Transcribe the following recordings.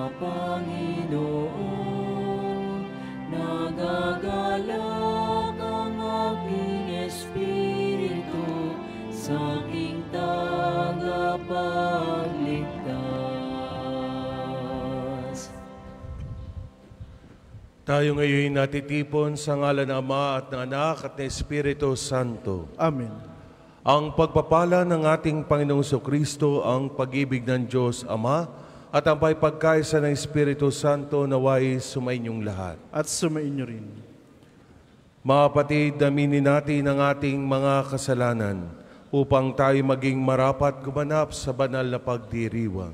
Panginoon. Nagagalak ang aking espiritu sa aking tagapagligtas. Tayo ngayon natitipon sa ngalan ng Ama at ng Anak at ng Espiritu Santo. Amen. Ang pagpapala ng ating Panginoong Jesucristo, ang pag-ibig ng Diyos Ama, at ang pagkaisa ng Espiritu Santo naway sumainyong lahat. At sumainyo rin. Mga kapatid, aminin natin ang ating mga kasalanan upang tayo maging marapat gumanap sa banal na pagdiriwang.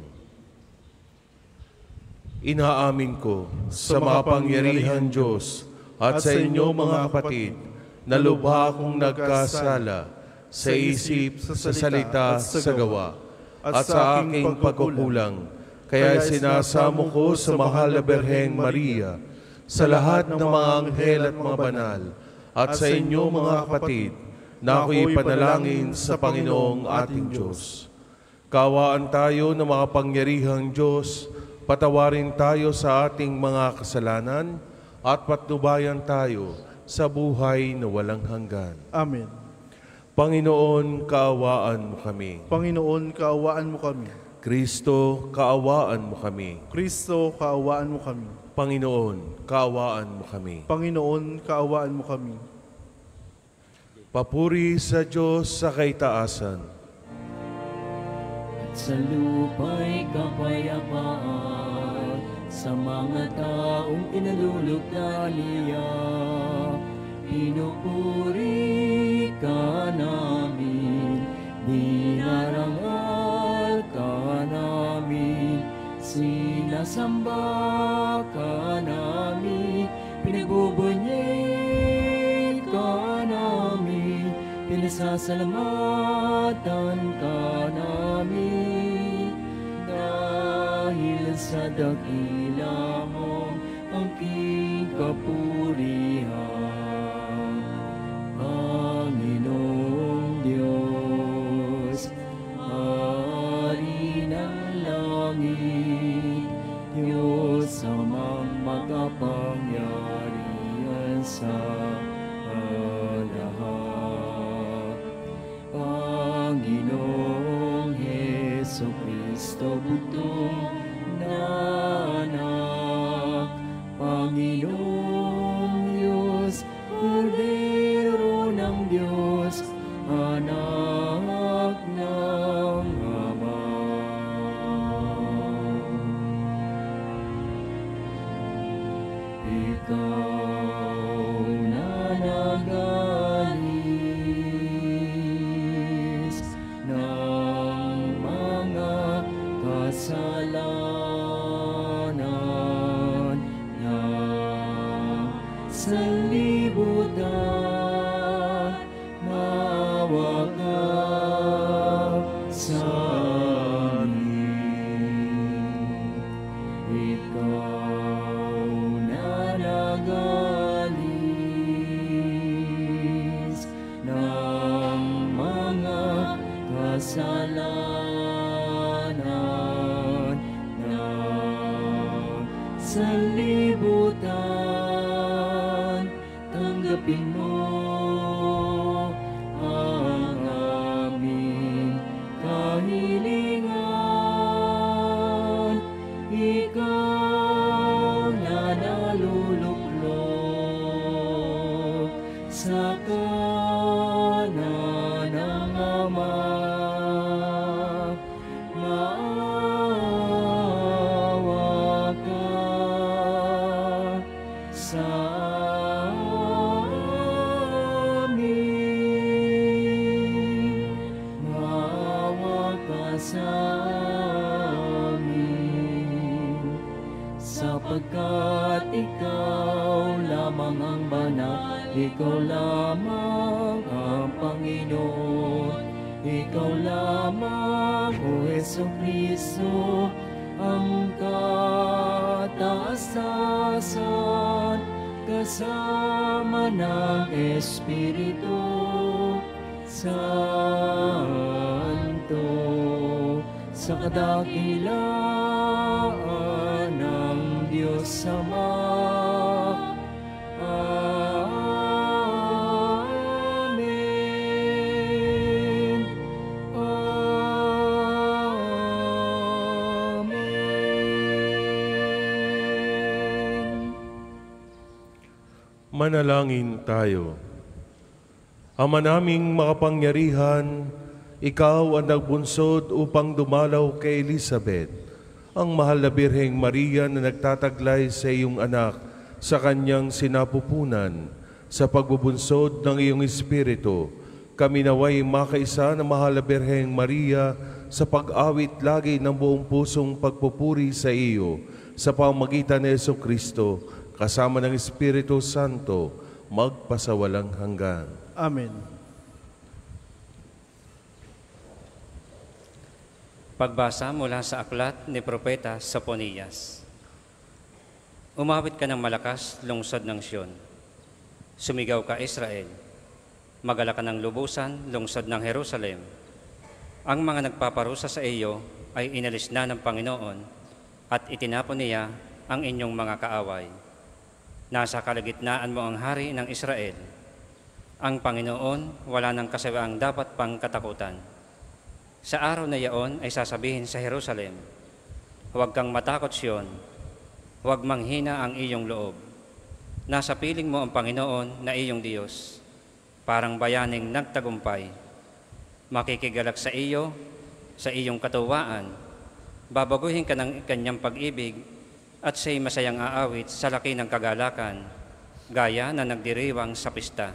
Inaamin ko sa makapangyarihan Diyos at sa inyo mga kapatid na lubha akong nagkasala sa isip, sa salita, sa gawa, at sa aking pagkukulang. Kaya sinasamo ko sa mahal na Birheng Maria, sa lahat ng mga anghel at mga banal, at sa inyo mga kapatid, na ako'y panalangin sa Panginoong ating Diyos. Kaawaan tayo ng makapangyarihang Diyos, patawarin tayo sa ating mga kasalanan, at patnubayan tayo sa buhay na walang hanggan. Amen. Panginoon, kaawaan mo kami. Panginoon, kaawaan mo kami. Kristo, kaawaan mo kami. Kristo, kaawaan mo kami. Panginoon, kaawaan mo kami. Panginoon, kaawaan mo kami. Papuri sa Diyos sa kaitaasan. At sa lupa'y kapayapaan sa mga taong inalulugdan niya. Pinupuri ka namin, dinarangal ka namin, sinasamba ka namin, pinagbubunyi ka namin, pinasasalamatan ka namin. Dahil sa dakila mong aking kapurihan, Panginoong Diyos, Hari ng langit, Diyos amang makapangyarihan sa lahat. Panginoong Jesucristo, bugtong na anak, Panginoong Diyos, Kordero ng Diyos, anak ng Ama. Ikaw na nagalis ng mga kasalanan na sa libutan, maawa ka sa amin. Ikaw na nagalis ng mga kasalanan na sa libutan, tanggapin mo ang aming kahilingan. Ikaw na naluluklok sa kanan ng Ama, maawa ka sa amin. Maawa ka sa amin. Sapagkat ikaw lamang ang banal, ikaw lamang ang Panginoon, ikaw lamang, O Jesucristo, ang kataasan, kasama ng Espiritu Santo, sa kadakilaan Manalangin tayo. Ama naming makapangyarihan, ikaw ang nagbunsod upang dumalaw kay Elizabeth, ang mahal na Birheng Maria na nagtataglay sa iyong anak sa kanyang sinapupunan. Sa pagbubunsod ng iyong Espiritu, kami naway makaisa na mahal na Birheng Maria sa pag-awit lagi ng buong pusong pagpupuri sa iyo sa pamamagitan ni Jesucristo, kasama ng Espiritu Santo, magpasawalang hanggan. Amen. Pagbasa mula sa aklat ni Propeta Soponias. Umawit ka ng malakas, lungsod ng Siyon. Sumigaw ka, Israel. Magala ka ng lubusan, lungsod ng Jerusalem. Ang mga nagpaparusa sa iyo ay inalis na ng Panginoon at itinapon niya ang inyong mga kaaway. Nasa kalagitnaan mo ang hari ng Israel. Ang Panginoon wala ng kasawiang dapat pang katakutan. Sa araw na iyon ay sasabihin sa Jerusalem, huwag kang matakot, Siyon, huwag manghina ang iyong loob. Nasa piling mo ang Panginoon na iyong Diyos, parang bayaning nagtagumpay. Makikigalak sa iyo, sa iyong katuwaan, babaguhin ka ng kanyang pag-ibig at siya'y masayang aawit sa laki ng kagalakan, gaya na nagdiriwang sa pista.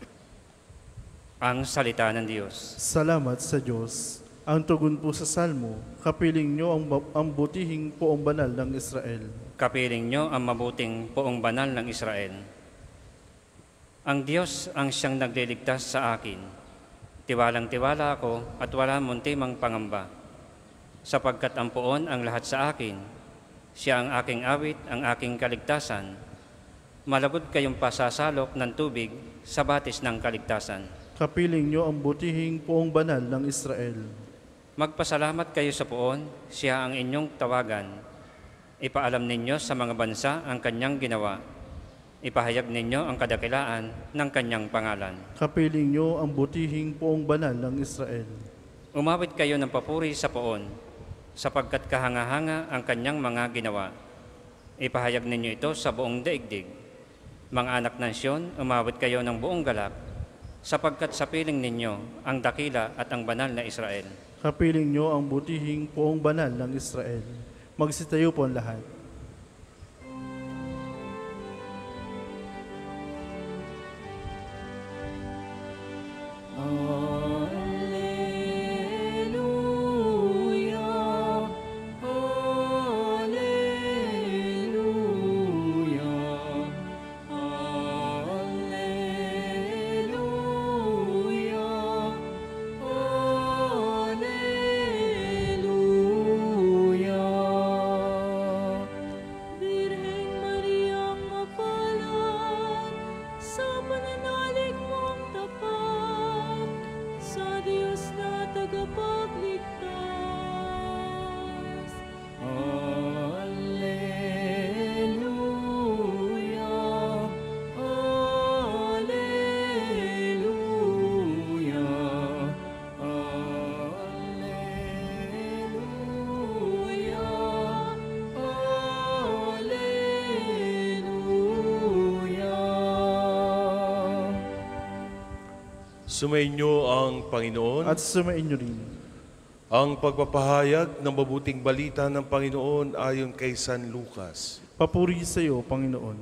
Ang salita ng Diyos. Salamat sa Diyos. Ang tugon po sa Salmo, kapiling nyo ang butihing poong banal ng Israel. Kapiling nyo ang mabuting poong banal ng Israel. Ang Diyos ang siyang nagliligtas sa akin. Tiwalang-tiwala ako at wala muntimang pangamba. Sapagkat ang poon ang lahat sa akin, siya ang aking awit, ang aking kaligtasan. Malabot kayong pasasalok ng tubig sa batis ng kaligtasan. Kapiling nyo ang butihing poong banal ng Israel. Magpasalamat kayo sa poon, siya ang inyong tawagan. Ipaalam ninyo sa mga bansa ang kanyang ginawa. Ipahayag ninyo ang kadakilaan ng kanyang pangalan. Kapiling nyo ang butihing poong banal ng Israel. Umawit kayo ng papuri sa poon, sapagkat kahanga-hanga ang kanyang mga ginawa. Ipahayag ninyo ito sa buong daigdig. Mga anak ng Siyon, umawit kayo ng buong galak, sapagkat sa piling ninyo ang dakila at ang banal na Israel. Kapiling nyo ang butihing poong banal ng Israel. Magsitayo po ang lahat. Sumainyo ang Panginoon At sumainyo rin. ang pagpapahayag ng mabuting balita ng Panginoon ayon kay San Lucas. Papuri sa iyo, Panginoon.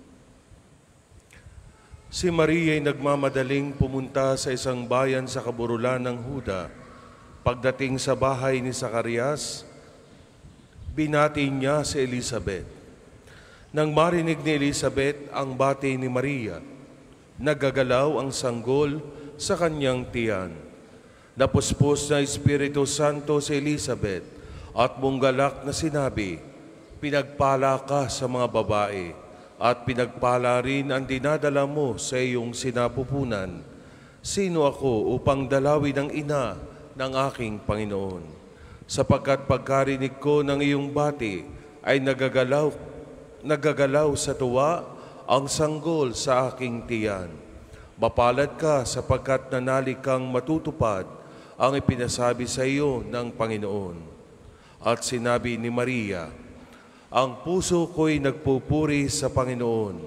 Si Maria ay nagmamadaling pumunta sa isang bayan sa kaburulan ng Huda. Pagdating sa bahay ni Zacarias, binati niya si Elizabeth. Nang marinig ni Elizabeth ang bati ni Maria, nagagalaw ang sanggol sa kanyang tiyan. Napuspos na Espiritu Santo si Elizabeth at munggalak na sinabi, pinagpala ka sa mga babae at pinagpala rin ang dinadala mo sa iyong sinapupunan. Sino ako upang dalawin ang ina ng aking Panginoon? Sapagkat pagkarinig ko ng iyong bati ay nagagalaw sa tuwa ang sanggol sa aking tiyan. Mapalad ka sapagkat nanali kang matutupad ang ipinasabi sa iyo ng Panginoon. At sinabi ni Maria, ang puso ko'y nagpupuri sa Panginoon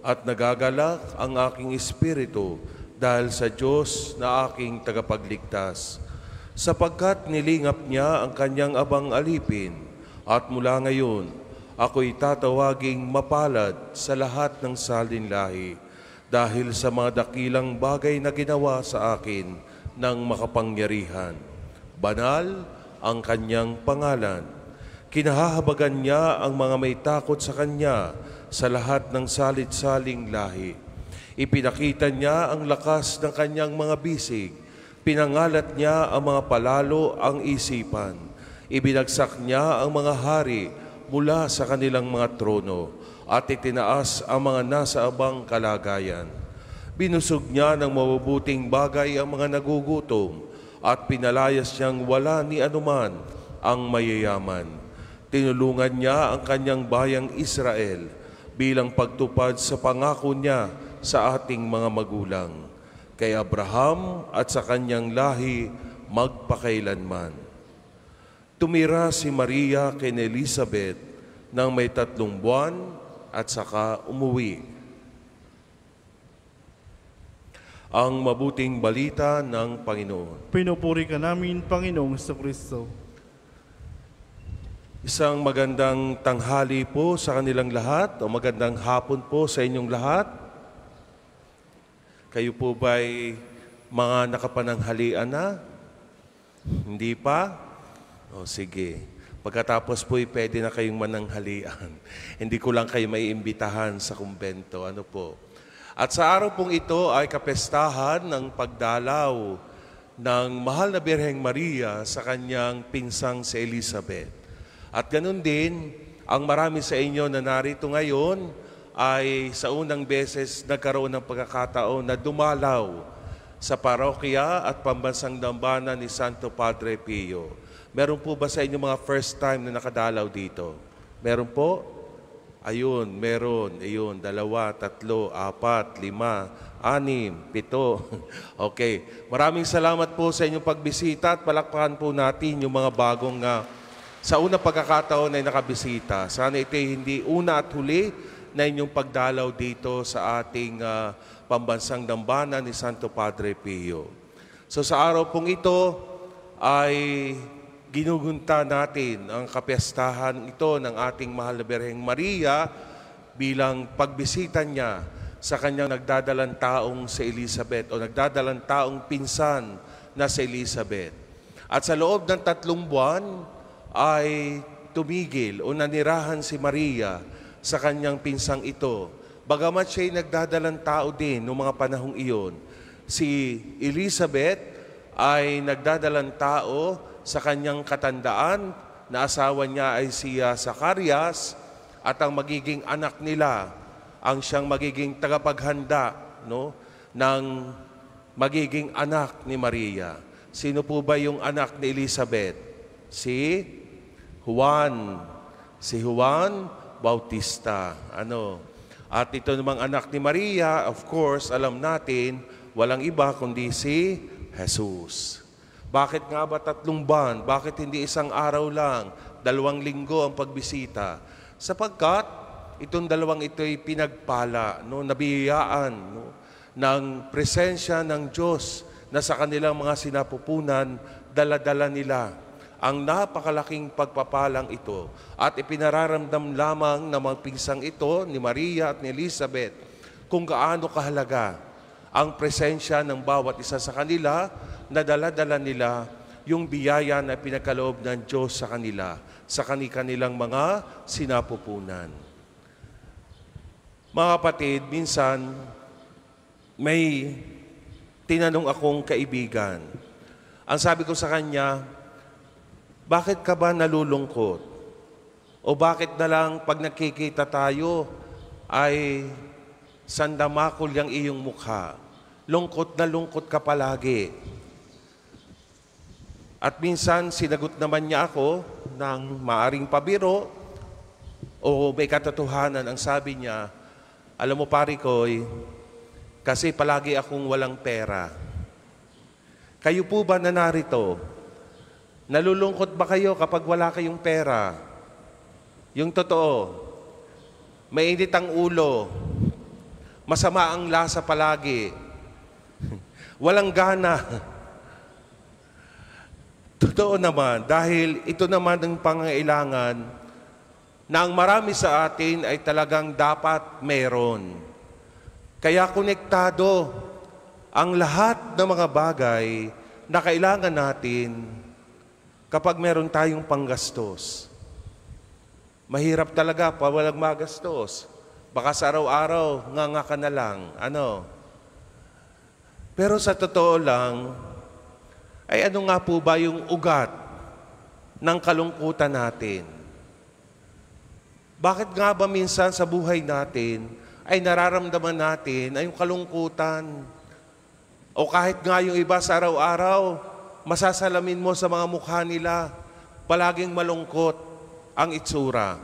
at nagagalak ang aking espiritu dahil sa Diyos na aking tagapagligtas. Sapagkat nilingap niya ang kanyang abang alipin, at mula ngayon, ako'y tatawaging mapalad sa lahat ng salinlahi dahil sa mga dakilang bagay na ginawa sa akin ng makapangyarihan. Banal ang kanyang pangalan. Kinahahabagan niya ang mga may takot sa kanya sa lahat ng salit-saling lahi. Ipinakita niya ang lakas ng kanyang mga bisig. Pinangalat niya ang mga palalo ang isipan. Ibinagsak niya ang mga hari mula sa kanilang mga trono at itinaas ang mga nasa abang kalagayan. Binusog niya ng mabubuting bagay ang mga nagugutom at pinalayas niyang wala ni anuman ang mayayaman. Tinulungan niya ang kanyang bayang Israel bilang pagtupad sa pangako niya sa ating mga magulang, kay Abraham at sa kanyang lahi magpakailanman. Tumira si Maria kay Elizabeth nang may 3 buwan at saka umuwi. Ang mabuting balita ng Panginoon. Pinupuri ka namin, Panginoong Jesucristo. Isang magandang tanghali po sa kanilang lahat o magandang hapon po sa inyong lahat. Kayo po ba'y mga nakapananghalian na? Hindi pa? O sige. Pagkatapos po'y pwede na kayong mananghalian. Hindi ko lang kayo maiimbitahan sa kumbento. Ano po? At sa araw pong ito ay kapestahan ng pagdalaw ng Mahal na Birheng Maria sa kanyang pinsang si Elizabeth. At ganun din, ang marami sa inyo na narito ngayon ay sa unang beses nagkaroon ng pagkakataon na dumalaw sa parokya at pambansang dambana ni Santo Padre Pio. Meron po ba sa inyo mga first time na nakadalaw dito? Meron po? Ayun, meron. Ayun, 2, 3, 4, 5, 6, 7. Okay. Maraming salamat po sa inyong pagbisita at palakpakan po natin yung mga bagong sa unang pagkakataon ay nakabisita. Sana ito hindi una at huli na inyong pagdalaw dito sa ating pambansang dambana ni Santo Padre Pio. So sa araw pong ito ay ginugunta natin ang kapiyastahan ito ng ating Mahal na Birheng Maria bilang pagbisita niya sa kanyang nagdadalang taong si Elizabeth o nagdadalang taong pinsan na si Elizabeth. At sa loob ng 3 buwan ay tumigil o nanirahan si Maria sa kanyang pinsang ito. Bagamat siya'y nagdadalang tao din noong mga panahong iyon, si Elizabeth ay nagdadalang tao sa kanyang katandaan na asawa niya ay si Zacarias at ang magiging anak nila ang siyang magiging tagapaghanda ng magiging anak ni Maria. Sino po ba yung anak ni Elizabeth? Si Juan. Si Juan Bautista. At ito namang anak ni Maria, of course, alam natin, walang iba kundi si Jesus. Bakit nga ba 3 buwan? Bakit hindi 1 araw lang? 2 linggo ang pagbisita? Sapagkat itong 2 ito'y pinagpala, nabiyayaan ng presensya ng Diyos na sa kanilang mga sinapupunan, dala-dala nila ang napakalaking pagpapalang ito. At ipinararamdam lamang ng mga pinsang ito ni Maria at ni Elizabeth kung gaano kahalaga ang presensya ng bawat isa sa kanila na dala-dala nila yung biyaya na pinagkaloob ng Diyos sa kanila, sa kanilang mga sinapupunan. Mga kapatid, minsan may tinanong akong kaibigan. Ang sabi ko sa kanya, bakit ka ba nalulungkot? O bakit na lang pag nakikita tayo ay sandamakol yung iyong mukha? Lungkot na lungkot ka palagi. At minsan sinagot naman niya ako ng maaring pabiro o may katotohanan. Ang sabi niya, alam mo pare ko'y, kasi palagi akong walang pera. Kayo po ba na narito? Nalulungkot ba kayo kapag wala kayong pera? Yung totoo, mainit ang ulo. Masama ang lasa palagi. Walang gana. Totoo naman, dahil ito naman ang pangangailangan na ang marami sa atin ay talagang dapat meron. Kaya konektado ang lahat ng mga bagay na kailangan natin kapag meron tayong panggastos. Mahirap talaga pa walang magastos. Baka sa araw-araw, nga ka na lang. Pero sa totoo lang, ay ano nga po ba yung ugat ng kalungkutan natin? Bakit nga ba minsan sa buhay natin ay nararamdaman natin ay yung kalungkutan? O kahit nga yung iba sa araw-araw, masasalamin mo sa mga mukha nila, palaging malungkot ang itsura.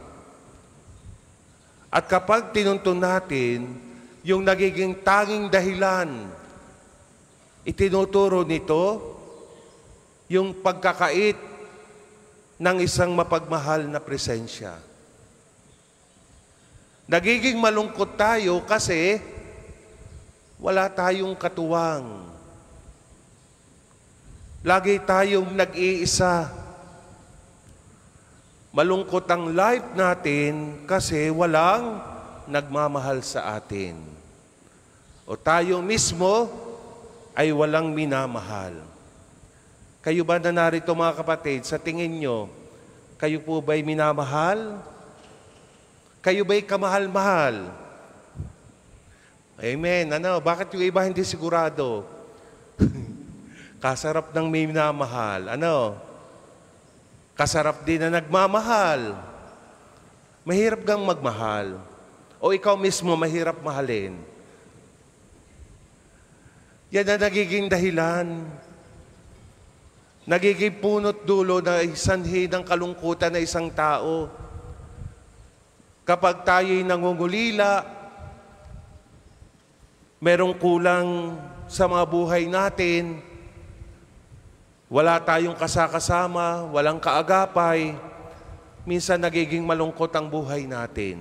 At kapag tinuntun natin yung nagiging tanging dahilan, itinuturo nito yung pagkakait ng isang mapagmahal na presensya. Nagiging malungkot tayo kasi wala tayong katuwang. Lagi tayong nag-iisa. Malungkot ang life natin kasi walang nagmamahal sa atin. O tayo mismo ay walang minamahal. Kayo ba na narito mga kapatid, sa tingin nyo, kayo po ba'y minamahal? Kayo ba'y kamahal-mahal? Amen. Bakit yung iba hindi sigurado? Kasarap ng may minamahal. Kasarap din na nagmamahal. Mahirap kang magmahal. O ikaw mismo mahirap mahalin. Yan na nagiging dahilan. Nagiging punot dulo na sanhi ng kalungkutan na isang tao. Kapag tayo'y nangungulila, merong kulang sa mga buhay natin, wala tayong kasakasama, walang kaagapay, minsan nagiging malungkot ang buhay natin.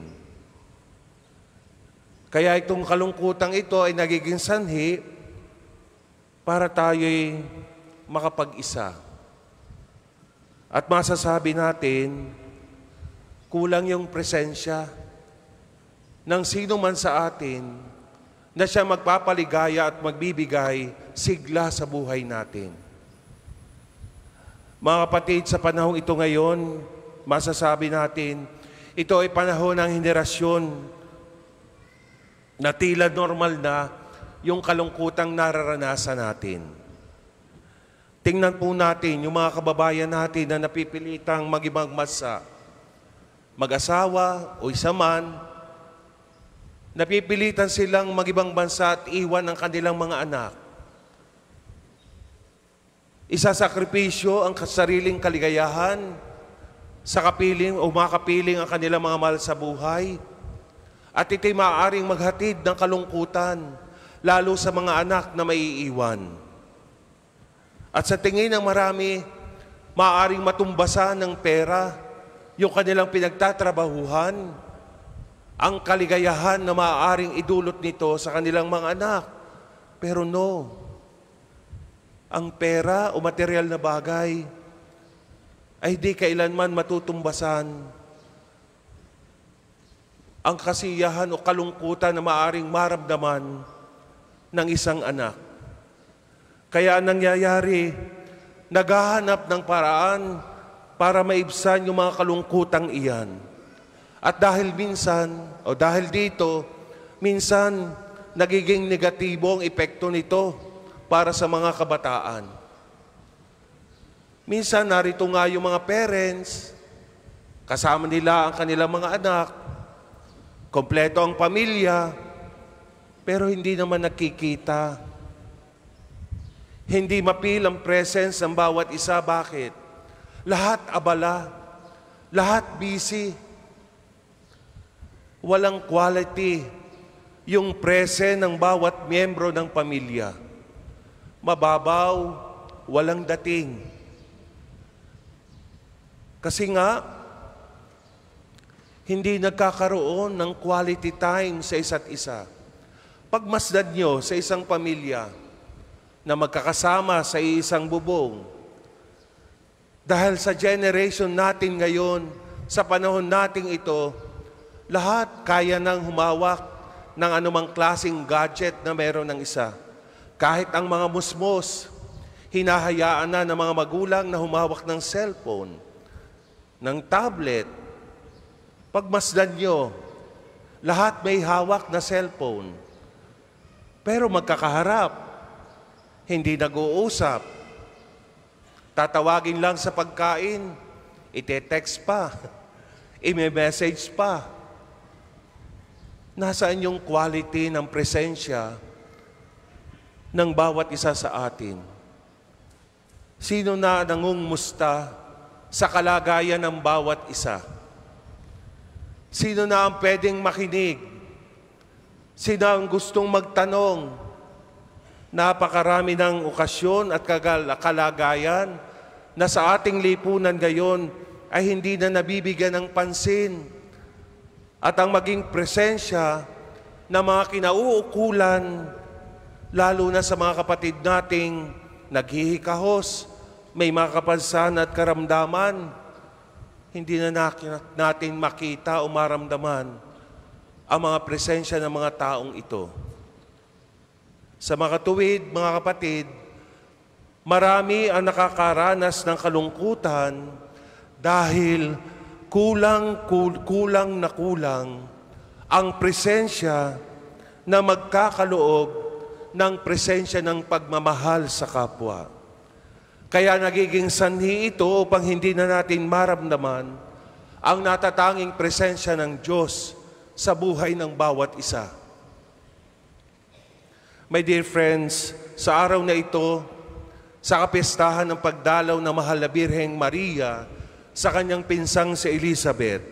Kaya itong kalungkutang ito ay nagiging sanhi para tayo'y makapag-isa. At masasabi natin, kulang yung presensya ng sino man sa atin na siya magpapaligaya at magbibigay sigla sa buhay natin. Mga kapatid, sa panahong ito ngayon, masasabi natin, ito ay panahon ng henerasyon na tila normal na yung kalungkutang nararanasan natin. Tingnan po natin yung mga kababayan natin na napipilitang mag-ibang bansa, mag-asawa o isa man, napipilitan silang mag-ibang bansa at iwan ang kanilang mga anak. Isasakripisyo ang sariling kaligayahan sa kapiling o makapiling ang kanilang mga mahal sa buhay. At ito'y maaaring maghatid ng kalungkutan, lalo sa mga anak na maiiwan. At sa tingin ng marami, maaaring matumbasan ng pera yung kanilang pinagtatrabahuhan, ang kaligayahan na maaaring idulot nito sa kanilang mga anak. Pero no, ang pera o material na bagay ay di kailanman matutumbasan ang kasiyahan o kalungkutan na maaaring maramdaman ng isang anak. Kaya nangyayari, naghahanap ng paraan para maibsan yung mga kalungkutang iyan. At dahil minsan, o dahil dito, minsan nagiging negatibo ang epekto nito para sa mga kabataan. Minsan narito nga yung mga parents, kasama nila ang kanilang mga anak, kompleto ang pamilya, pero hindi naman nakikita. Hindi mapil ang presence ng bawat isa. Bakit? Lahat abala, lahat busy. Walang quality yung presence ng bawat miyembro ng pamilya. Mababaw, walang dating. Kasi nga, hindi nagkakaroon ng quality time sa isa't isa. Pagmasdan nyo sa isang pamilya na magkakasama sa isang bubong, dahil sa generation natin ngayon, sa panahon nating ito, lahat kaya nang humawak ng anumang klaseng gadget na meron ng isa. Kahit ang mga musmos, hinahayaan na ng mga magulang na humawak ng cellphone, ng tablet. Pagmasdan nyo, lahat may hawak na cellphone. Pero magkakaharap, hindi nag-uusap. Tatawagin lang sa pagkain, ite-text pa, i-message pa. Nasaan yung quality ng presensya ng bawat isa sa atin? Sino na nangungumusta sa kalagayan ng bawat isa? Sino na ang pwedeng makinig? Sino ang gustong magtanong? Napakarami ng okasyon at kalagayan na sa ating lipunan ngayon ay hindi na nabibigyan ng pansin. At ang maging presensya ng mga kinauukulan, lalo na sa mga kapatid nating naghihikahos, may mga kapansanan at karamdaman, hindi na natin makita o maramdaman ang mga presensya ng mga taong ito. Sa mga tuwid, mga kapatid, marami ang nakakaranas ng kalungkutan dahil kulang ang presensya na magkakaloob ng presensya ng pagmamahal sa kapwa. Kaya nagiging sanhi ito upang hindi na natin maramdaman ang natatanging presensya ng Diyos sa buhay ng bawat isa. My dear friends, sa araw na ito, sa kapistahan ng pagdalaw ng Mahal na Birheng Maria sa kanyang pinsang si Elizabeth,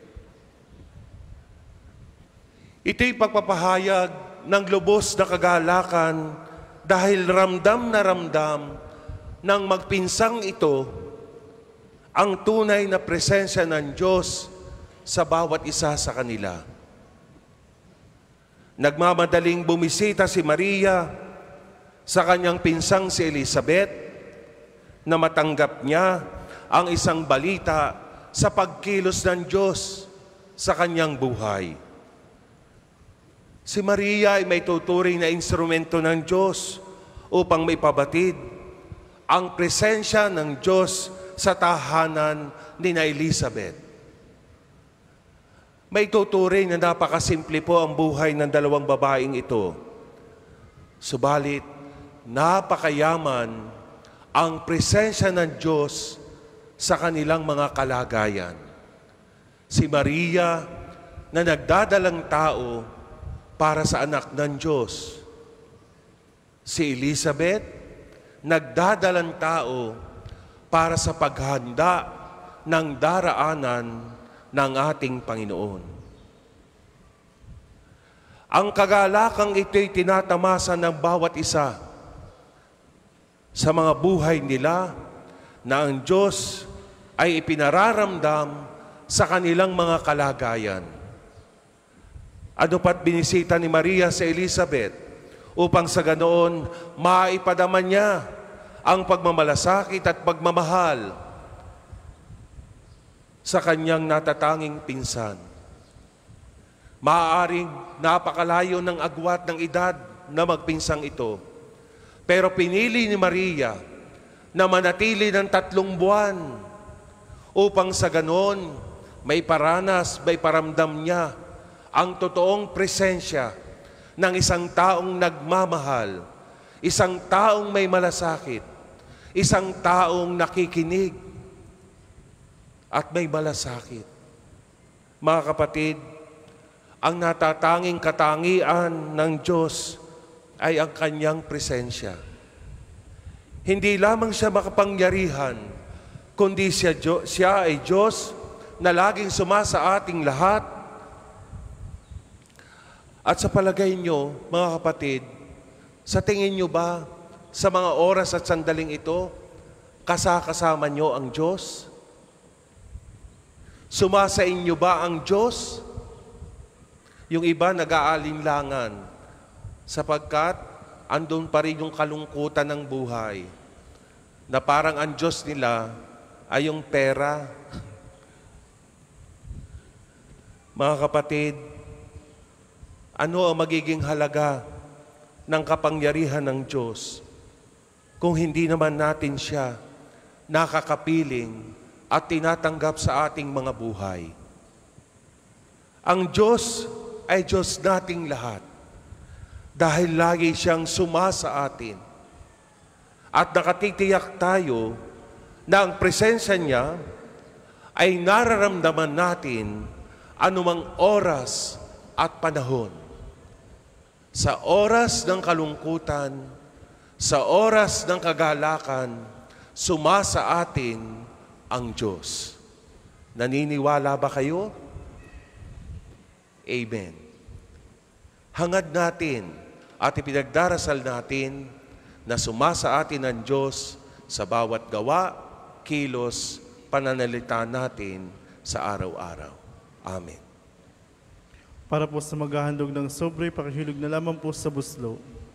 ito'y pagpapahayag ng lubos na kagalakan dahil ramdam na ramdam ng magpinsang ito ang tunay na presensya ng Diyos sa bawat isa sa kanila. Nagmamadaling bumisita si Maria sa kanyang pinsang si Elizabeth na matanggap niya ang isang balita sa pagkilos ng Diyos sa kanyang buhay. Si Maria ay may tuturing na instrumento ng Diyos upang maipabatid ang presensya ng Diyos sa tahanan ni Elizabeth. May tuturing na napakasimple po ang buhay ng dalawang babaeng ito. Subalit, napakayaman ang presensya ng Diyos sa kanilang mga kalagayan. Si Maria na nagdadalang tao para sa anak ng Diyos. Si Elizabeth, nagdadalang tao para sa paghanda ng daraanan ng ating Panginoon. Ang kagalakang ito'y tinatamasa ng bawat isa sa mga buhay nila na ang Diyos ay ipinararamdam sa kanilang mga kalagayan. Ano pat binisita ni Maria sa Elizabeth upang sa ganoon maipadaman niya ang pagmamalasakit at pagmamahal sa kanyang natatanging pinsan. Maaaring napakalayo ng agwat ng edad na magpinsang ito. Pero pinili ni Maria na manatili ng 3 buwan upang sa ganon may paranas, may paramdam niya ang totoong presensya ng isang taong nagmamahal, isang taong may malasakit, isang taong nakikinig at may malasakit. Mga kapatid, ang natatanging katangian ng Diyos ay ang kanyang presensya. Hindi lamang siya makapangyarihan, kundi siya ay Diyos na laging sumasa ating lahat. At sa palagay nyo, mga kapatid, sa tingin nyo ba, sa mga oras at sandaling ito, kasama nyo ang Diyos? Sumasa inyo ba ang Diyos? Yung iba nag-aalinlangan. sapagkat andun pa rin yung kalungkutan ng buhay na parang ang Diyos nila ay yung pera. Mga kapatid, ano ang magiging halaga ng kapangyarihan ng Diyos kung hindi naman natin siya nakakapiling at tinatanggap sa ating mga buhay? Ang Diyos ay Diyos nating lahat dahil lagi siyang sumasa atin. At nakatitiyak tayo na ang presensya niya ay nararamdaman natin anumang oras at panahon. Sa oras ng kalungkutan, sa oras ng kagalakan, sumasa atin ang Diyos. Naniniwala ba kayo? Amen. Hangad natin at ipinagdarasal natin na sumasa atin ang Diyos sa bawat gawa, kilos, pananalita natin sa araw-araw. Amen. Para po sa maghahandog ng sobre, pakihilog na lamang po sa buslo.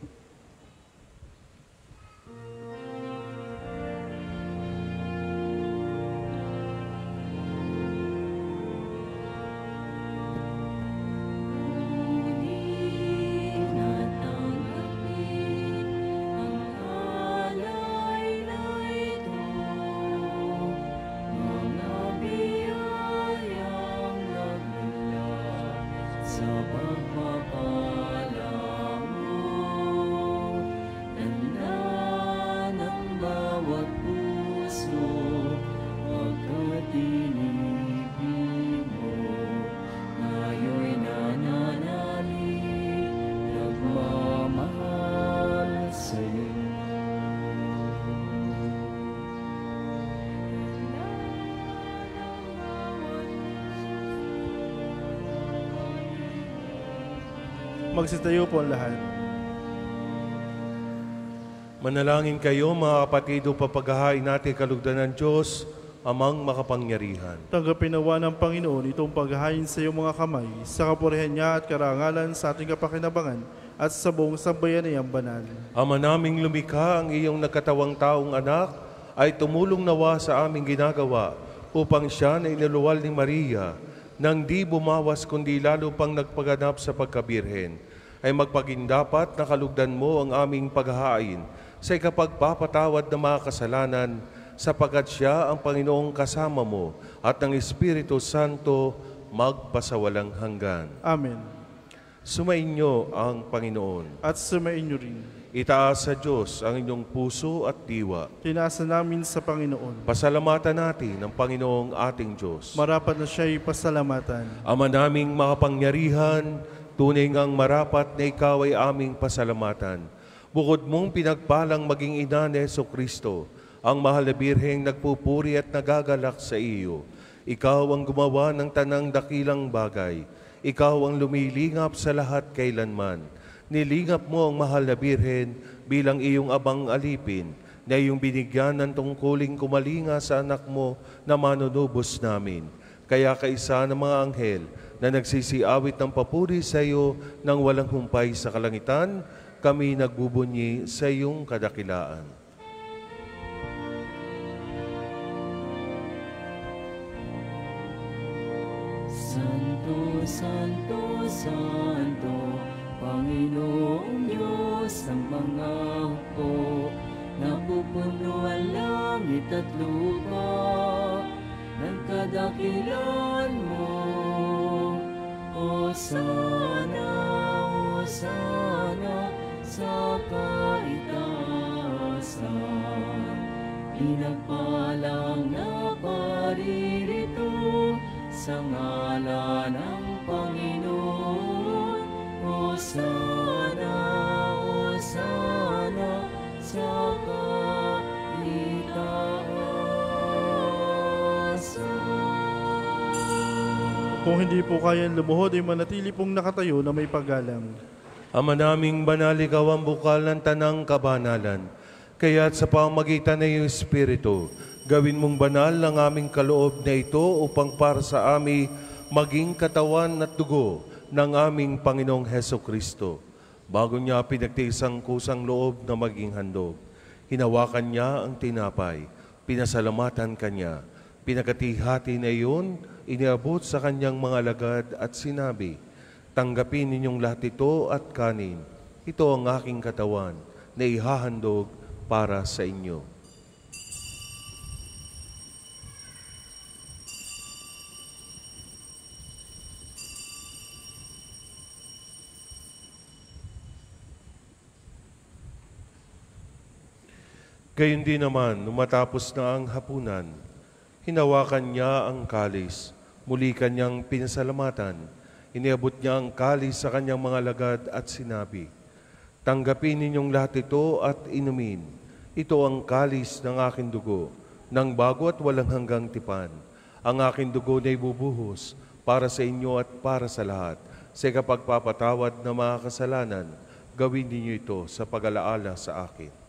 Magsitayo po ang lahat. Manalangin kayo mga kapatid upang paghahain natin kalugdan ng Diyos, Amang makapangyarihan. Tanggapin nawa ng Panginoon itong paghahain sa iyong mga kamay, sa kapurihan niya at karangalan sa ating kapakinabangan at sa buong sambayanayang banal. Ama naming lumikha, ang iyong nagkatawang taong anak ay tumulong nawa sa aming ginagawa upang siya na iniluwal ni Maria nang di bumawas kundi lalo pang nagpaganap sa pagkabirhen, ay magpagindapat na kalugdan mo ang aming paghahain sa ikapagpapatawad ng mga kasalanan, sapagkat siya ang Panginoong kasama mo at ng Espiritu Santo magpasawalang hanggan. Amen. Sumainyo ang Panginoon. At sumainyo rin. Itaas sa Diyos ang inyong puso at diwa. Tinaasa namin sa Panginoon. Pasalamatan natin ang Panginoong ating Diyos. Marapat na siya'y pasalamatan. Ama naming makapangyarihan, tunay ngang marapat na ikaw ay aming pasalamatan. Bukod mong pinagpalang maging ina ni Jesucristo, ang mahal na birheng nagpupuri at nagagalak sa iyo. Ikaw ang gumawa ng tanang dakilang bagay. Ikaw ang lumilingap sa lahat kailanman. Nilingap mo ang mahal na birhen bilang iyong abang alipin, na iyong binigyan ng tungkuling kumalinga sa anak mo na manunubos namin. Kaya kaisa ng mga anghel na nagsisiawit ng papuri sa iyo nang walang humpay sa kalangitan, kami nagbubunyi sa iyong kadakilaan. Santo, Santo, Santo, Panginoong Diyos ng mga hukbo, napupuno ang langit at lupa ng kadakilan mo. Hosana, Hosana sa kaitaasan, pinagpalang na paririto sa ngalan ng Panginoon. Hosana, Hosana sa kaitaasan. Kung hindi po kayang lumuhod, ay manatili pong nakatayo na may paggalang. Ama naming banal, ikaw ang bukal ng tanang kabanalan. Kaya't sa pamamagitan ng iyong Espiritu, gawin mong banal ang aming kaloob na ito upang para sa amin maging katawan at dugo ng aming Panginoong Hesukristo. Bago niya pinagtiis ang kusang loob na maging handog, hinawakan niya ang tinapay, pinasalamatan kanya, pinagkatihati na iyon, iniabot sa kanyang mga alagad at sinabi, "Tanggapin ninyong lahat ito at kanin. Ito ang aking katawan na ihahandog para sa inyo." Gayon din naman, nung matapos na ang hapunan, hinawakan niya ang kalis, muli kanyang pinasalamatan, iniabot niya ang kalis sa kanyang mga alagad at sinabi, "Tanggapin ninyong lahat ito at inumin. Ito ang kalis ng aking dugo, ng bago at walang hanggang tipan. Ang aking dugo na ibubuhos para sa inyo at para sa lahat. Sa kapagpapatawad ng mga kasalanan, gawin ninyo ito sa pag-alaala sa akin."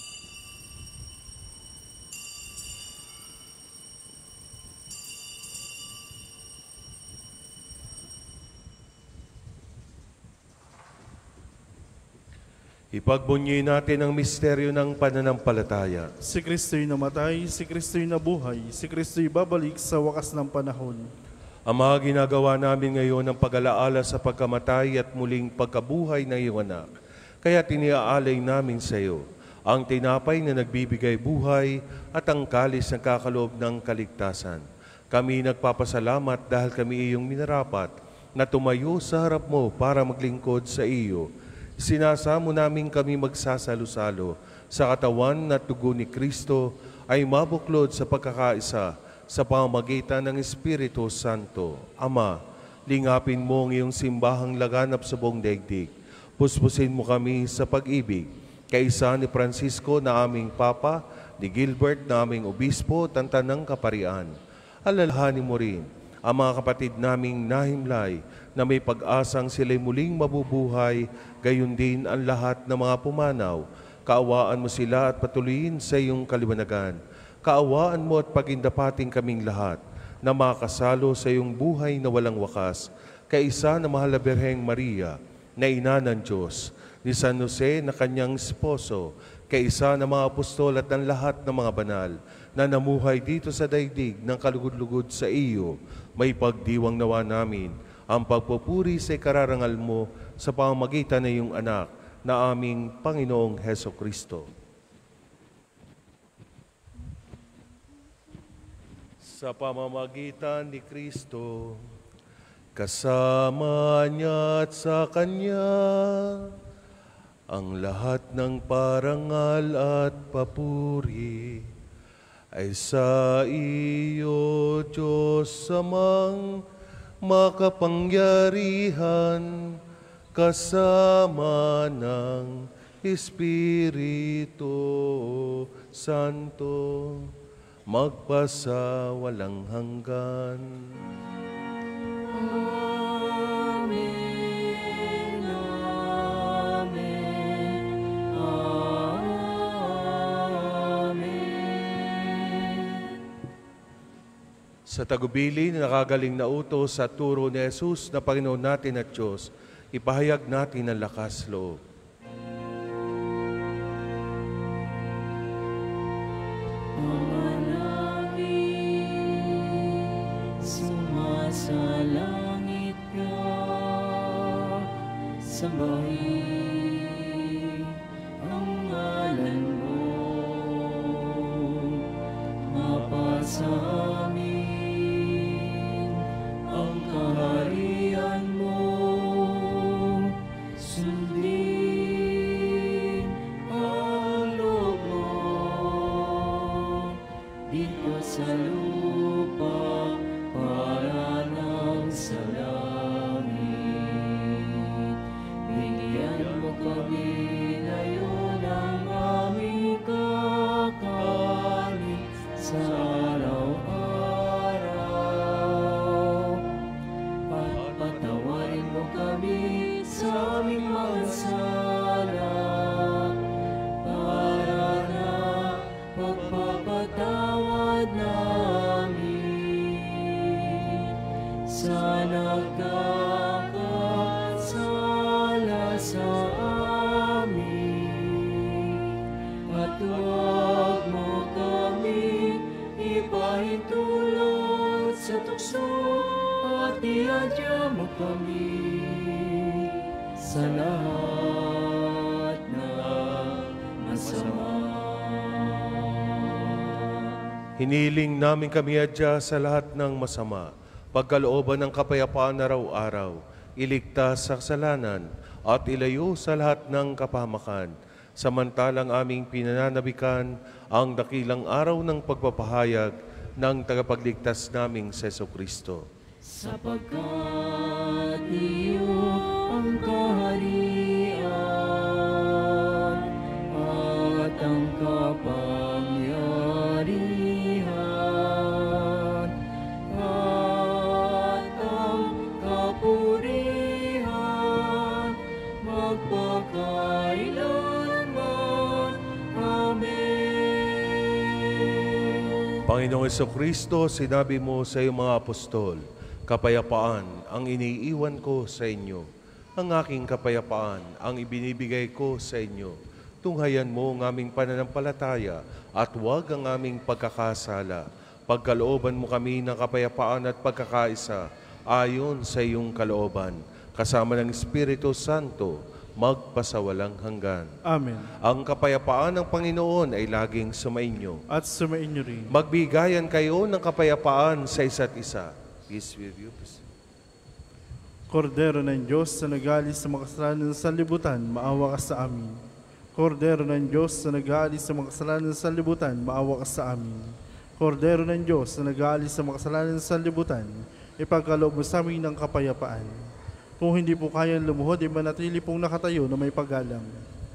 Ipagbunyi natin ang misteryo ng pananampalataya. Si Kristo'y namatay, si Kristo'y nabuhay, si Kristo'y babalik sa wakas ng panahon. Ang mga ginagawa namin ngayon ang pag-alaala sa pagkamatay at muling pagkabuhay ng iyong anak. Kaya tiniaalay namin sa iyo ang tinapay na nagbibigay buhay at ang kalis na kakaloob ng kaligtasan. Kami nagpapasalamat dahil kami iyong minarapat na tumayo sa harap mo para maglingkod sa iyo. Sinasamo namin kami magsasalo-salo sa katawan at dugo ni Kristo ay mabuklod sa pagkakaisa sa pamamagitan ng Espiritu Santo. Ama, lingapin mo ang iyong simbahang laganap sa buong daigdig. Puspusin mo kami sa pag-ibig, kaisa ni Francisco na aming Papa, ni Gilbert na aming Obispo, tantan ng Kaparian. Alalahanin mo rin ang mga kapatid naming nahimlay na may pag-asang sila'y muling mabubuhay, gayon din ang lahat ng mga pumanaw. Kaawaan mo sila at patuloyin sa iyong kaliwanagan. Kaawaan mo at pagindapating kaming lahat na makasalo sa iyong buhay na walang wakas, kaisa na mahal na Birheng Maria, na ina ng Diyos, ni San Jose na kanyang esposo, kaisa ng mga apostol at ng lahat ng mga banal, na namuhay dito sa daigdig ng kalugod-lugod sa iyo, may pagdiwang nawa namin ang pagpupuri sa ikararangal mo sa pamamagitan ng iyong anak na aming Panginoong Hesukristo. Sa pamamagitan ni Kristo, kasama niya at sa Kanya, ang lahat ng parangal at papuri ay sa iyo, Diyos Amang makapangyarihan, kasama ng Espiritu Santo, magpasa walang hanggan. Amen. Amen. Amen. Sa tagubili na nakagaling na utos sa turo ni Jesus na Panginoon natin at Diyos, ipahayag natin ang lakas loob. Ama namin, sumasalangit ka, sambahin ang ngalan mo, mapasa amin ang kaharian mo, sundin ang loob mo dito sa lupa para nang sa langit. Bigyan mo kami ngayon ang aming kakanin sa araw-araw. At patawarin mo kami sa aming mga sala para na pagpapatawad namin sa nagkakasala sa sa lahat ng masama. Hiniling namin kami adya sa lahat ng masama, pagkalooban ng kapayapaan araw-araw, iligtas sa kasalanan at ilayo sa lahat ng kapahamakan, samantalang aming pinananabikan ang dakilang araw ng pagpapahayag ng tagapagligtas naming Jesucristo. Sapagkat iyo ang kaharian at ang kapangyarihan at ang kapurihan magpakailanman. Amen. Panginoong Jesucristo, sinabi mo sa iyong mga apostol, kapayapaan ang iniiwan ko sa inyo. Ang aking kapayapaan ang ibinibigay ko sa inyo. Tunghayan mo ang aming pananampalataya at huwag ang aming pagkakasala. Pagkalooban mo kami ng kapayapaan at pagkakaisa ayon sa iyong kalooban. Kasama ng Espiritu Santo, magpasawalang hanggan. Amen. Ang kapayapaan ng Panginoon ay laging sumainyo. At sumainyo rin. Magbigayan kayo ng kapayapaan sa isa't isa. Peace with you. Kordero ng Diyos na nag-aalis sa mga kasalanan sa libutan, maawa ka sa amin. Kordero ng Diyos na nag-aalis sa mga kasalanan sa libutan, maawa ka sa amin. Kordero ng Diyos na nag-aalis sa mga kasalanan sa libutan, ipagkaloob mo sa amin ng kapayapaan. Kung hindi po kayang lumuhod, manatili pong nakatayo na may paggalang.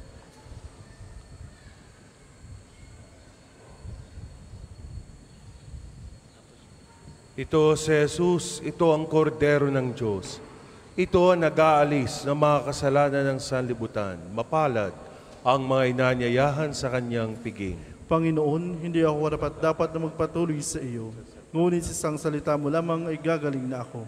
Ito si Jesus, ito ang kordero ng Diyos. Ito ang nag-aalis ng mga kasalanan ng sanlibutan. Mapalad ang mga inanyayahan sa kanyang piging. Panginoon, hindi ako dapat na magpatuloy sa iyo. Ngunit sa isang salita mo lamang ay gagaling na ako.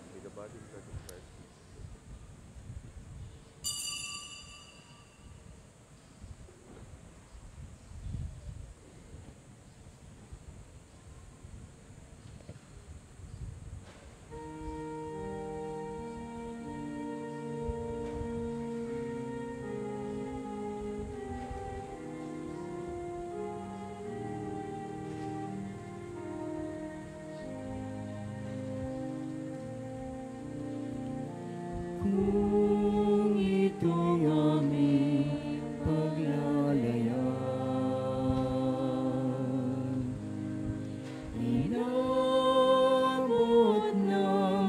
Kung ito'y aming paglalayan, inabot ng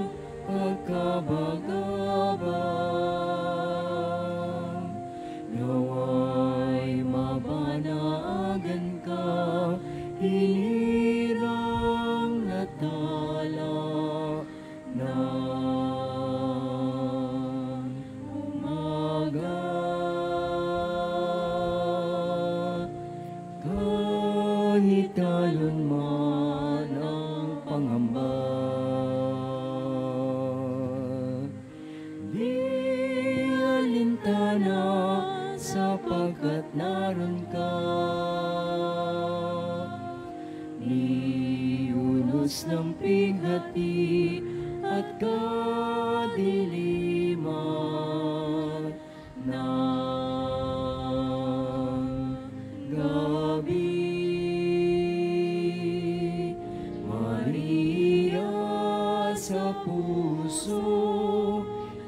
pagkabagabang, nawa'y mabanagan ka, hinirang natala na talon man ang pangamba, di alintana sapagkat naroon ka. Ni unos ng pighati at kadiliman ng gabi, sa puso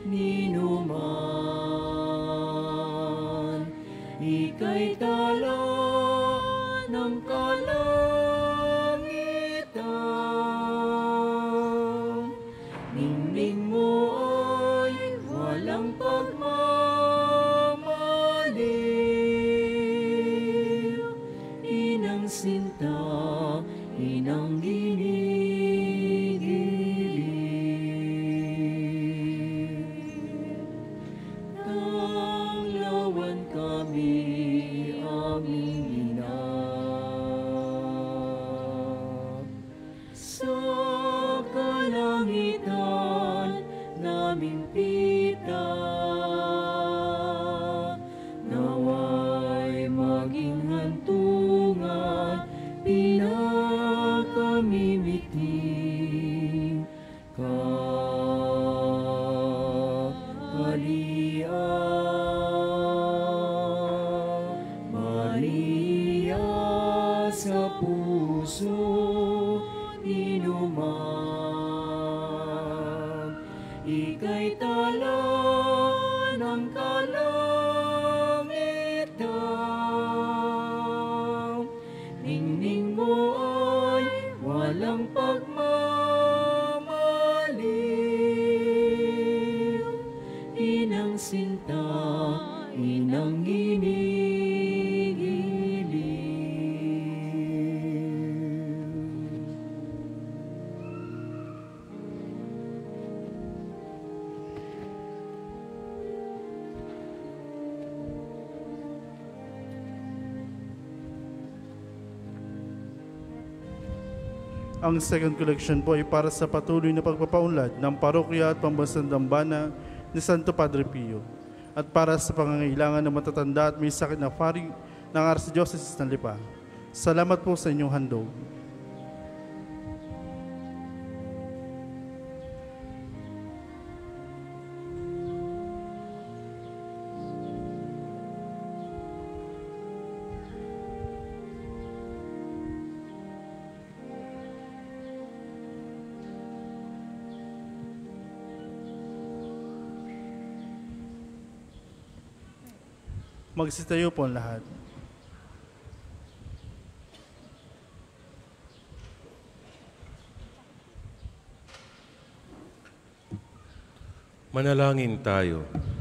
ninuman, ika'y tala ng kalangitan. Ningning mo ay walang pagmamaliw, inang sinta, inang ginig. Nawa'y maging hantungan, pinakamimiting kaharian. ng pagmamaliw, inang sinta, inang Ang second collection po ay para sa patuloy na pagpapaunlad ng parokya at pambansang dambana ni Santo Padre Pio at para sa pangangailangan ng matatanda at may sakit na pari ng Archdiocese ng Lipa. Salamat po sa inyong handog. Magsitayo po ang lahat. Manalangin tayo.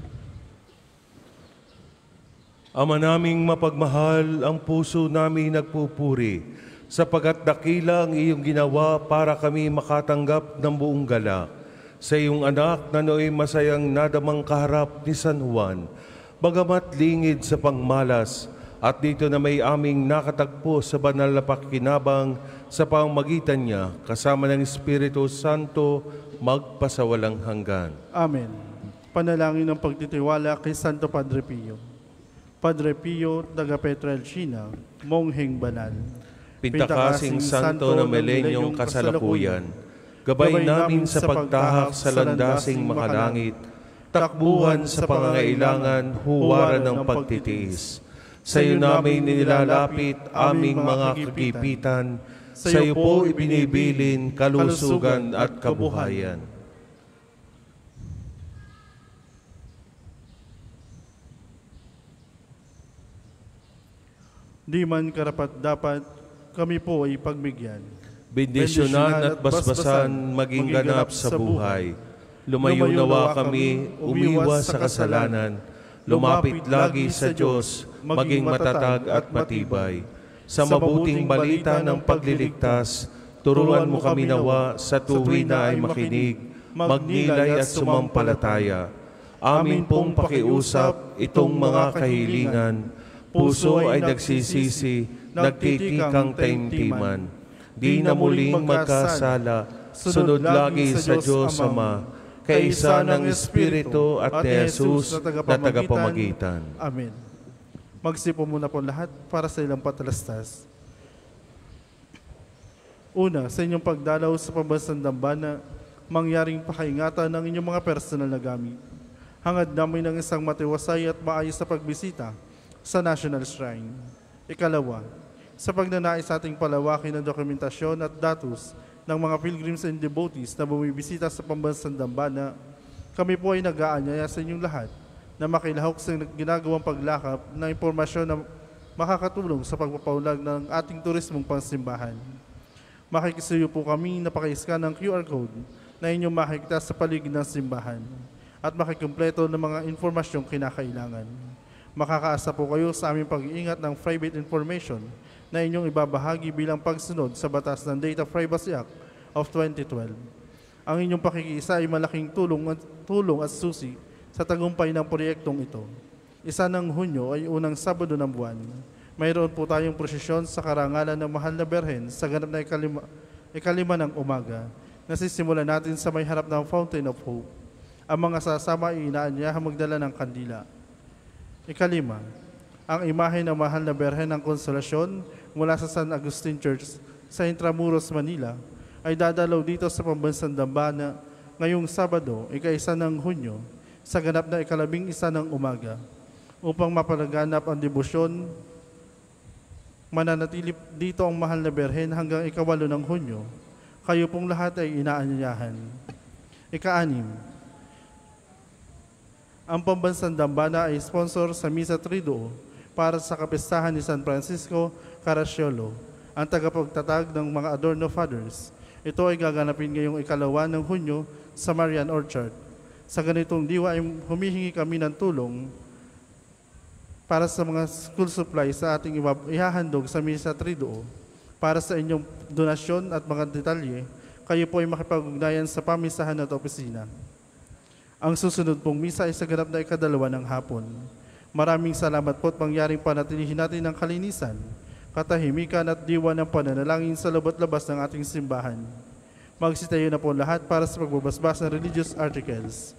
Ama naming mapagmahal, ang puso namin nagpupuri sapagat dakila ang iyong ginawa para kami makatanggap ng buong galak sa iyong anak na nooy masayang nadamang kaharap ni San Juan, bagamat lingid sa pangmalas, at dito na may aming nakatagpo sa banal na pakikinabang sa pamamagitan niya kasama ng Espiritu Santo magpasawalang hanggan. Amen. Panalangin ng pagtitiwala kay Santo Padre Pio. Padre Pio, taga Pietrelcina, mongheng banal. Pintakasing santo na milenyong kasalukuyan, gabay namin sa pagtahak sa landasing makalangit, takbuhan sa pangangailangan, huwaran ng pagtitiis. Sa iyo namin nilalapit aming mga kagipitan, sa iyo po ibinibilin kalusugan at kabuhayan. Di man karapat-dapat, kami po ay pagbigyan. Bendisyonan at basbasan maging ganap sa buhay. Lumayo nawa kami, umiwas sa kasalanan, lumapit lagi sa Diyos, maging matatag at matibay. Sa mabuting balita ng pagliligtas, turuan mo kami nawa sa tuwi na ay makinig, magnilay at sumampalataya. Amin pong pakiusap itong mga kahilingan, puso ay nagsisisi, nagtitikang taimtiman. Di na muling magkasala, sunod lagi sa Diyos Ama, kaisa ng Espiritu at ni Jesus na tagapamagitan. Amen. Magsipo muna po lahat para sa ilang patalastas. Una, sa inyong pagdalaw sa pambansang dambana, mangyaring pakaingatan ng inyong mga personal na gamit. Hangad namin ng isang matiwasay at maayos na pagbisita sa National Shrine. Ikalawa, sa pagnanais ating palawakin ng dokumentasyon at datos ng mga pilgrims and devotees na bumibisita sa pambansang dambana, kami po ay nag-aanyaya sa inyong lahat na makilahok sa ginagawang paglakap ng impormasyon na makakatulong sa pagpapaulag ng ating turismong pansimbahan. Makikisuyo po kami na paki-scan ng QR code na inyong makikita sa paligid ng simbahan at makikumpleto ng mga impormasyong kinakailangan. Makakaasa po kayo sa aming pag-iingat ng private information na inyong ibabahagi bilang pagsunod sa batas ng Data Privacy Act of 2012. Ang inyong pakikiisa ay malaking tulong at susi sa tagumpay ng proyektong ito. 1 ng Hunyo ay unang Sabado ng buwan. Mayroon po tayong prosesyon sa karangalan ng Mahal na Berhen sa ganap na ikalima ng umaga. Nasisimula natin sa may harap ng Fountain of Hope. Ang mga sasama ay inaanyahang magdala ng kandila. Ikalima, ang imahe ng Mahal na Berhen ng Konsolasyon mula sa San Agustin Church sa Intramuros, Manila ay dadalaw dito sa pambansang dambana ngayong Sabado, 1 ng Hunyo, sa ganap na 11 ng umaga. Upang mapalaganap ang debosyon, mananatili dito ang Mahal na Berhen hanggang 8 ng Hunyo. Kayo pong lahat ay inaanyayahan. Ika-6, ang pambansang dambana ay sponsor sa Misa Triduo para sa kapistahan ni San Francisco Caracciolo, ang tagapagtatag ng mga Adorno Fathers. Ito ay gaganapin ngayong 2 ng Hunyo sa Marian Orchard. Sa ganitong diwa ay humihingi kami ng tulong para sa mga school supplies sa ating ihahandog sa Misa Triduo. Para sa inyong donasyon at mga detalye, kayo po ay makipag-ugnayan sa pamisahan at opisina. Ang susunod pong misa ay sa ganap na 2 ng hapon. Maraming salamat po at mangyaring panatilihin natin ang kalinisan, katahimikan at diwa ng pananalangin sa loob at labas ng ating simbahan. Magsitayo na po lahat para sa pagbabasbas ng religious articles.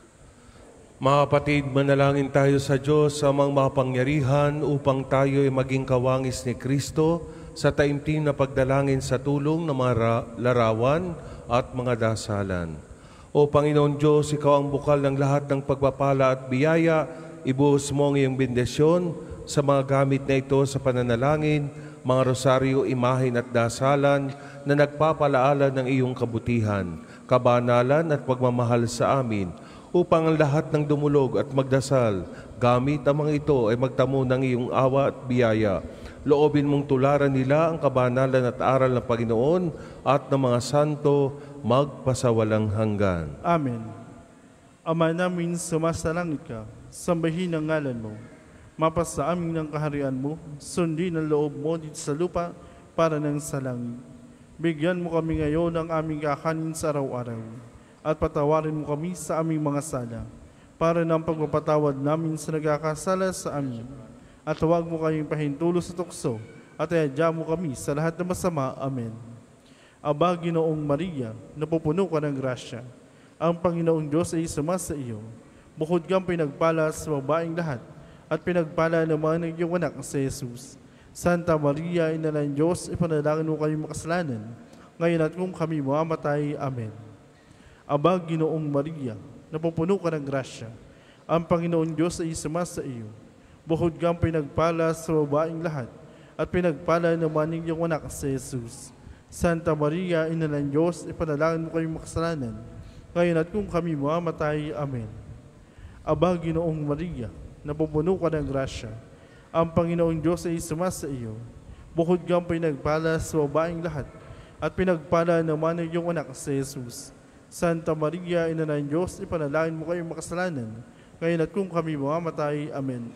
Mga kapatid, manalangin tayo sa Diyos sa mga makapangyarihan upang tayo ay maging kawangis ni Kristo sa taimtim na pagdalangin sa tulong ng mga larawan at mga dasalan. O Panginoon Diyos, Ikaw ang bukal ng lahat ng pagpapala at biyaya, ibuhos mo ang iyong bendisyon sa mga gamit na ito sa pananalangin, mga rosaryo, imahin at dasalan na nagpapalaala ng iyong kabutihan, kabanalan at pagmamahal sa amin, upang ang lahat ng dumulog at magdasal, gamit ang mga ito ay magtamo ng iyong awa at biyaya. Loobin mong tularan nila ang kabanalan at aral ng Panginoon at ng mga santo magpasawalang hanggan. Amen. Ama namin, sumasalangit ka, sambahin ang ngalan mo. Mapasa amin ng kaharian mo, sundin ang loob mo dito sa lupa para ng sa langit. Bigyan mo kami ngayon ng aming kakanin sa araw-araw, at patawarin mo kami sa aming mga sala, para ng pagpapatawad namin sa nagkakasala sa amin. At huwag mo kaming pahintulo sa tukso, at iadya mo kami sa lahat ng masama. Amen. Aba, Ginoong Maria, napupuno ka ng grasya. Ang Panginoong Diyos ay sumasa iyo. Bukod kang pinagpala sa babaeng lahat, at pinagpala naman ng iyong anak sa Jesus. Santa Maria, Ina ng Diyos, ipanalangin mo kayong makasalanan, ngayon at kung kami mamamatay. Amen. Aba, Ginoong Maria, napupuno ka ng grasya. Ang Panginoong Diyos ay sumasa iyo. Bukod kang pinagpala sa babaeng lahat, at pinagpala naman ng iyong anak sa Jesus. Santa Maria, Ina ng Diyos, ipanalangin mo kayong makasalanan, ngayon at kung kami mamamatay. Amen. Aba, Ginoong Maria, napupuno ka ng grasya. Ang Panginoong Diyos ay sumasa iyo. Bukod kang pinagpala sa babaeng lahat, at pinagpala naman ng iyong anak sa Jesus. Santa Maria, Ina ng Diyos, ipanalangin mo kayong makasalanan, ngayon at kung kami mamamatay. Amen.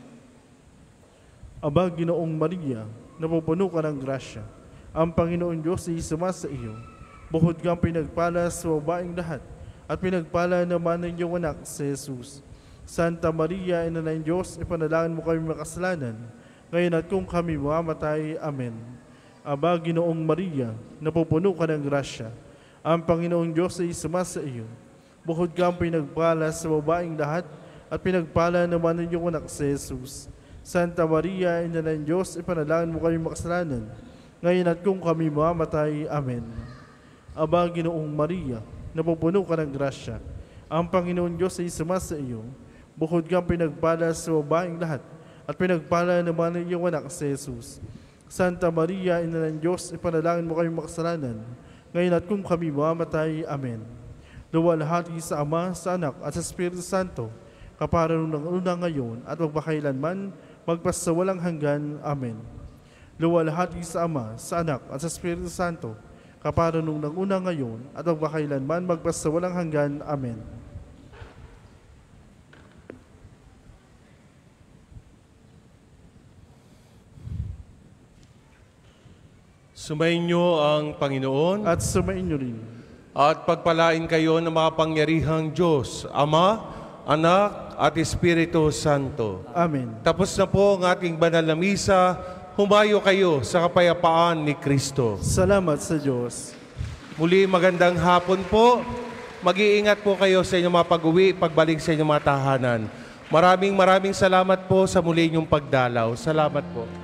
Aba, Ginoong Maria, napupuno ka ng grasya. Ang Panginoong Diyos ay sumasa iyo. Bukod kang pinagpala sa babaeng lahat, at pinagpala naman ng iyong anak sa Jesus. Santa Maria, Ina ng Diyos, ipanalangin mo kami makasalanan, ngayon at kung kami mamamatay. Amen. Aba, Ginoong Maria, napupuno ka ng grasya. Ang Panginoong Diyos ay sumasa iyo. Bukod kang pinagpala sa babaeng lahat, at pinagpala naman ng iyong anak sa Jesus. Santa Maria, Ina ng Diyos, ipanalangin mo kami makasalanan, ngayon at kung kami mamamatay. Amen. Aba, Ginoong Maria, napupuno ka ng grasya. Ang Panginoong Diyos ay sumasa iyo. Bukod kang pinagpala sa babaeng lahat, at pinagpala naman ng iyong anak sa Jesus. Santa Maria, Ina ng Diyos, ipanalangin mo kami makasalanan, ngayon at kung kami mamamatay. Amen. Luwalhati sa Ama, sa Anak, at sa Espiritu Santo, kaparan ng una ngayon, at magpakailanman, magpasawalang hanggan. Amen. Luwalhati sa Ama, sa Anak, at sa Espiritu Santo, kaparan ng una ngayon, at magpakailanman, magpasawalang hanggan. Amen. Sumayin niyo ang Panginoon At sumain niyo rin. at pagpalain kayo ng makapangyarihang Diyos, Ama, Anak at Espiritu Santo. Amen. Tapos na po ang ating banal na misa. Humayo kayo sa kapayapaan ni Kristo. Salamat sa Diyos. Muli magandang hapon po. Mag-iingat po kayo sa inyong mga pag-uwi, pagbalik sa inyong mga tahanan. Maraming salamat po sa muli inyong pagdalaw. Salamat po.